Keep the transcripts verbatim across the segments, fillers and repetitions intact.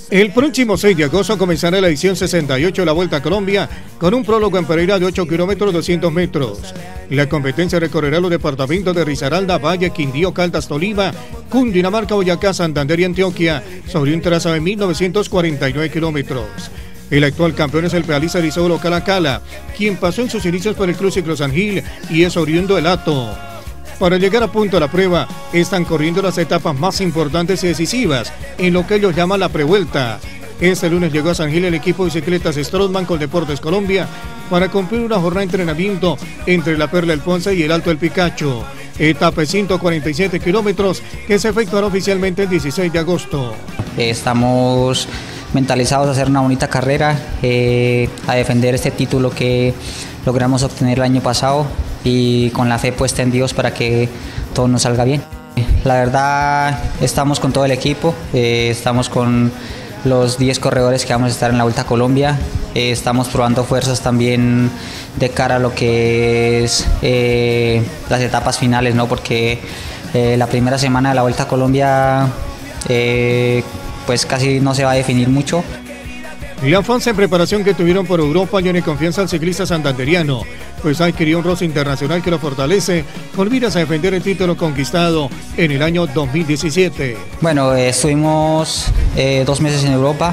El próximo seis de agosto comenzará la edición sesenta y ocho de la Vuelta a Colombia con un prólogo en Pereira de ocho kilómetros doscientos metros. La competencia recorrerá los departamentos de Risaralda, Valle, Quindío, Caldas, Tolima, Cundinamarca, Boyacá, Santander y Antioquia sobre un trazado de mil novecientos cuarenta y nueve kilómetros. El actual campeón es el pedalista Eliseo Cala Cala, quien pasó en sus inicios por el Club Ciclo San Gil y es oriundo del Hato. Para llegar a punto a la prueba, están corriendo las etapas más importantes y decisivas, en lo que ellos llaman la prevuelta. Este lunes llegó a San Gil el equipo de bicicletas Strollman con Deportes Colombia para cumplir una jornada de entrenamiento entre la Perla del Ponce y el Alto del Picacho. Etapa de ciento cuarenta y siete kilómetros que se efectuará oficialmente el dieciséis de agosto. Estamos mentalizados a hacer una bonita carrera, eh, a defender este título que logramos obtener el año pasado y con la fe puesta en Dios para que todo nos salga bien. La verdad, estamos con todo el equipo, eh, estamos con los diez corredores que vamos a estar en la Vuelta a Colombia, eh, estamos probando fuerzas también de cara a lo que es eh, las etapas finales, ¿no? Porque eh, la primera semana de la Vuelta a Colombia eh, pues casi no se va a definir mucho. La afán en preparación que tuvieron por Europa llena de confianza al ciclista santanderiano, pues ha adquirido un rostro internacional que lo fortalece con miras a defender el título conquistado en el año dos mil diecisiete. Bueno, eh, estuvimos eh, dos meses en Europa,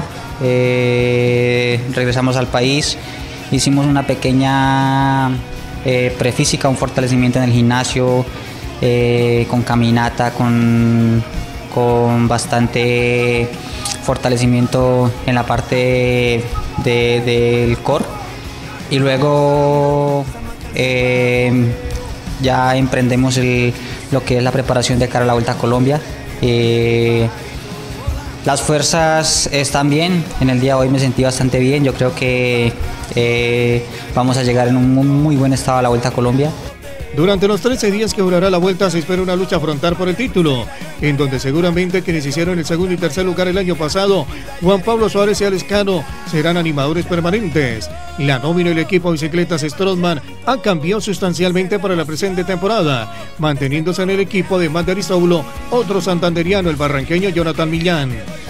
eh, regresamos al país, hicimos una pequeña eh, prefísica, un fortalecimiento en el gimnasio, eh, con caminata, con, con bastante fortalecimiento en la parte de, del core y luego eh, ya emprendemos el, lo que es la preparación de cara a la Vuelta a Colombia. Eh, las fuerzas están bien, en el día de hoy me sentí bastante bien, yo creo que eh, vamos a llegar en un muy, muy buen estado a la Vuelta a Colombia. Durante los trece días que durará la vuelta se espera una lucha frontal por el título, en donde seguramente quienes hicieron el segundo y tercer lugar el año pasado, Juan Pablo Suárez y Alex Cano, serán animadores permanentes. La nómina del equipo de bicicletas Strollman ha cambiado sustancialmente para la presente temporada, manteniéndose en el equipo además de Aristóbulo, otro santanderiano, el barranqueño Jonathan Millán.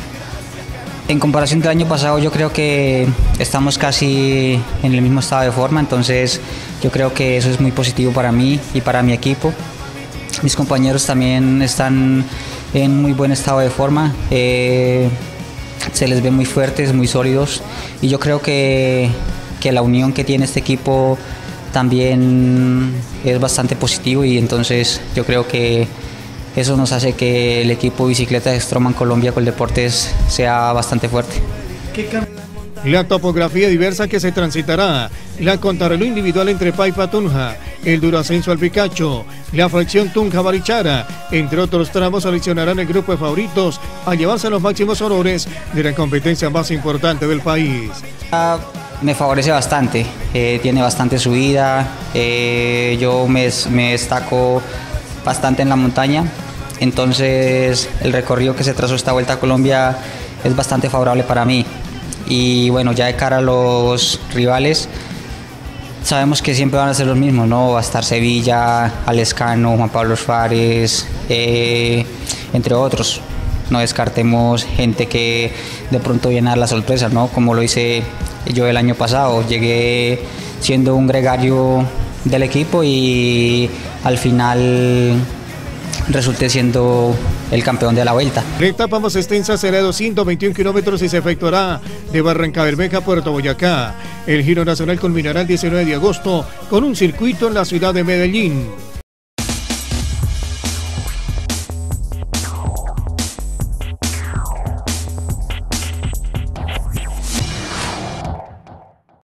En comparación del año pasado yo creo que estamos casi en el mismo estado de forma, entonces yo creo que eso es muy positivo para mí y para mi equipo. Mis compañeros también están en muy buen estado de forma, eh, se les ve muy fuertes, muy sólidos y yo creo que, que la unión que tiene este equipo también es bastante positivo y entonces yo creo que eso nos hace que el equipo bicicleta de Strollman Colombia con Deportes sea bastante fuerte. La topografía diversa que se transitará, la contrarreloj individual entre Paipa Tunja, el duro ascenso al Picacho, la fracción Tunja-Barichara, entre otros tramos seleccionarán el grupo de favoritos a llevarse los máximos honores de la competencia más importante del país. Ah, me favorece bastante, eh, tiene bastante subida, eh, yo me, me destaco bastante en la montaña. Entonces el recorrido que se trazó esta Vuelta a Colombia es bastante favorable para mí y bueno, ya de cara a los rivales sabemos que siempre van a ser los mismos, ¿no? Va a estar Sevilla, Alex Cano, Juan Pablo Suárez, eh, entre otros. No descartemos gente que de pronto viene a dar la sorpresa, ¿no? Como lo hice yo el año pasado, llegué siendo un gregario del equipo y al final resulté siendo el campeón de la vuelta. La etapa más extensa será de doscientos veintiún kilómetros y se efectuará de Barrancabermeja a Puerto Boyacá. El Giro Nacional culminará el diecinueve de agosto con un circuito en la ciudad de Medellín.